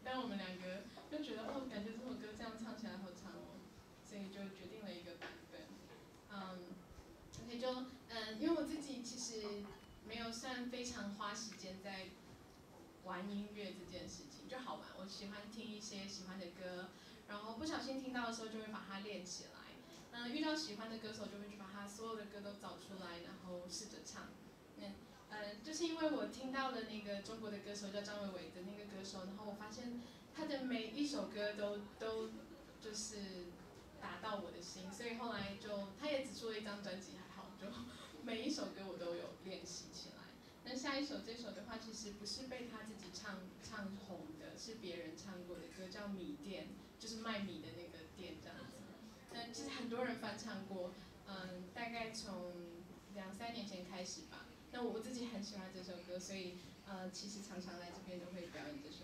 但我们两个就觉得哦，感觉这首歌这样唱起来好长哦，所以就决定了一个版本。OK， 因为我自己其实没有算非常花时间在玩音乐这件事情，就好玩。我喜欢听一些喜欢的歌，然后不小心听到的时候就会把它练起来。遇到喜欢的歌手就会去把他所有的歌都找出来，然后试着唱。就是因为我听到了那个中国的歌手叫张伟伟的那个歌手，然后我发现他的每一首歌都就是打到我的心，所以后来他也只出了一张专辑，还好，就每一首歌我都有练习起来。那下一首这首的话，其实不是被他自己唱红的，是别人唱过的歌，叫《米店》，就是卖米的那个店这样子。其实很多人翻唱过，大概从2、3年前开始吧。那我自己很喜欢这首歌，所以其实常常来这边都会表演这首